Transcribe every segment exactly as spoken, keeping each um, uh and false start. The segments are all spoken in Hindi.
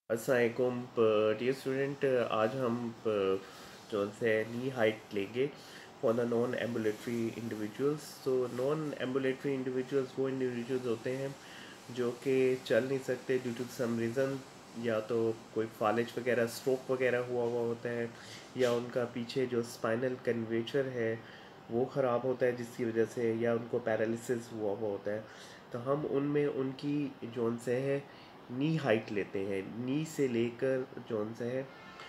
अस्सलामुअलैकुम डियर स्टूडेंट। आज हम प- जो से नी हाइट लेंगे for the non ambulatory individuals. तो नॉन एम्बुलेटरी इंडिविजुअल्स वो इंडिविजुअल्स होते हैं जो कि चल नहीं सकते ड्यू टू सम रीज़न, या तो कोई फालिज वगैरह स्ट्रोक वगैरह हुआ हुआ होता है, या उनका पीछे जो स्पाइनल कन्वेचर है वो ख़राब होता है जिसकी वजह से, या उनको पैरालिसिस हुआ हुआ होता है। तो हम उनमें उनकी जोन से है नी हाइट लेते हैं, नी से लेकर जोन से है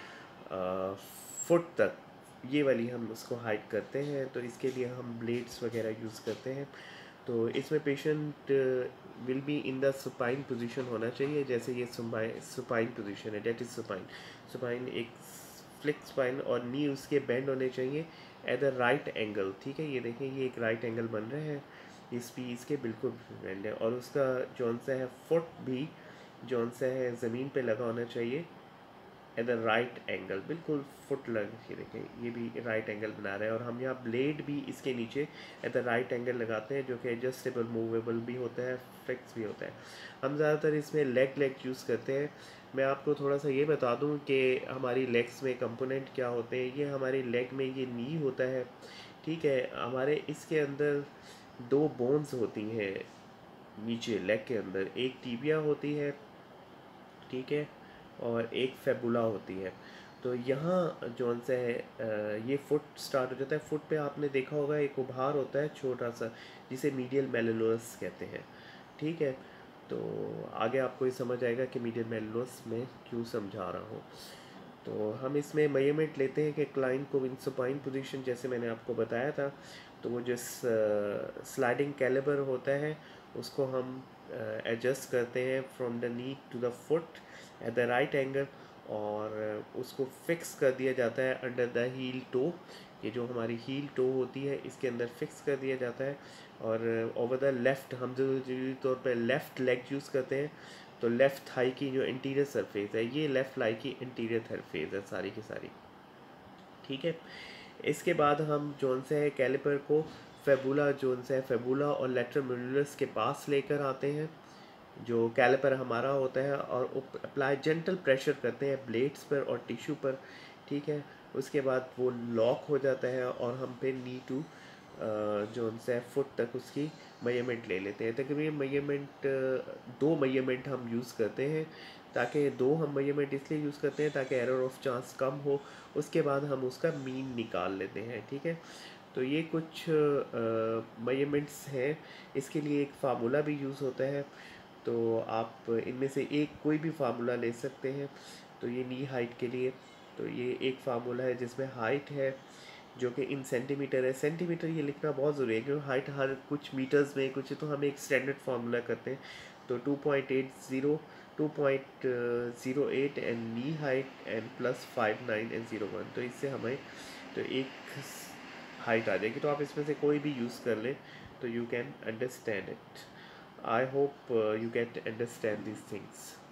फुट तक, ये वाली हम उसको हाइट करते हैं। तो इसके लिए हम ब्लेड्स वगैरह यूज़ करते हैं। तो इसमें patient will be in the supine position होना चाहिए, जैसे ये सुपाइन पोजीशन है, डेट इज़ सुपाइन। सुपाइन एक फ्लिक स्पाइन, और नी उसके बेंड होने चाहिए एट द राइट एंगल। ठीक है, ये देखें, ये एक राइट एंगल बन रहे हैं, इस पी इसके बिल्कुल बेंड है। और उसका जौन सा है फुट भी जौन सा है ज़मीन पे लगा होना चाहिए एट द राइट एंगल, बिल्कुल फुट लग, ये देखें ये भी राइट एंगल बना रहे हैं। और हम यहाँ ब्लेड भी इसके नीचे एट द राइट एंगल लगाते हैं, जो कि एडजस्टेबल मूवेबल भी होता है, फिक्स भी होता है। हम ज़्यादातर इसमें लेग लेग यूज़ करते हैं। मैं आपको थोड़ा सा ये बता दूं कि हमारी लेग्स में कंपोनेंट क्या होते हैं। ये हमारी लेग में ये नी होता है, ठीक है। हमारे इसके अंदर दो बोन्स होती हैं नीचे लेग के अंदर, एक टीबिया होती है, ठीक है, और एक फेबुला होती है। तो यहाँ जौन सा है अ, ये फुट स्टार्ट हो जाता है। फुट पे आपने देखा होगा एक उभार होता है छोटा सा, जिसे मीडियल मेलुलस कहते हैं, ठीक है। तो आगे आपको ये समझ आएगा कि मीडियल मेलुलस में क्यों समझा रहा हूँ। तो हम इसमें मेजरमेंट लेते हैं कि क्लाइंट को इन सुपाइन पोजीशन, जैसे मैंने आपको बताया था, तो वो जिस स्लाइडिंग कैलिबर होता है उसको हम एडजस्ट करते हैं from the knee to the foot at the right angle, और उसको फिक्स कर दिया जाता है अंडर द हील टो। ये जो हमारी हील टो होती है इसके अंदर फिक्स कर दिया जाता है। और ओवर द लेफ़्ट हम जरूरी तौर पर लेफ़्ट लेग यूज़ करते हैं। तो लेफ़्ट थाई की जो इंटीरियर सरफेस है, ये लेफ़्ट लाई की इंटीरियर सरफेस है सारी की सारी, ठीक है। इसके बाद हम जोन से है कैलिपर को फेबुला, जोन से है फेबुला और लेटरल मेडुलस के पास लेकर आते हैं, जो कैलिपर हमारा होता है, और अप्लाई जेंटल प्रेशर करते हैं ब्लेड्स पर और टिश्यू पर, ठीक है। उसके बाद वो लॉक हो जाता है और हम फिर नी टू जो उनसे फुट तक उसकी मेजरमेंट ले लेते हैं। तकरीबन मेजरमेंट दो मेजरमेंट हम यूज़ करते हैं, ताकि दो हम मेजरमेंट इसलिए यूज़ करते हैं ताकि एरर ऑफ चांस कम हो। उसके बाद हम उसका मीन निकाल लेते हैं, ठीक है। तो ये कुछ मेजरमेंट्स हैं। इसके लिए एक फार्मूला भी यूज़ होता है, तो आप इनमें से एक कोई भी फार्मूला ले सकते हैं। तो ये नी हाइट के लिए, तो ये एक फार्मूला है जिसमें हाइट है जो कि इन सेंटीमीटर है। सेंटीमीटर ये लिखना बहुत ज़रूरी है क्योंकि हाइट हर कुछ मीटर्स में कुछ, तो हम एक स्टैंडर्ड फार्मूला करते हैं। तो two point eight zero, two point zero eight and knee height and plus five nine and zero one, तो इससे हमें तो एक हाइट आ जाएगी। तो आप इसमें से कोई भी यूज़ कर लें तो you can understand it. I hope you can understand these things.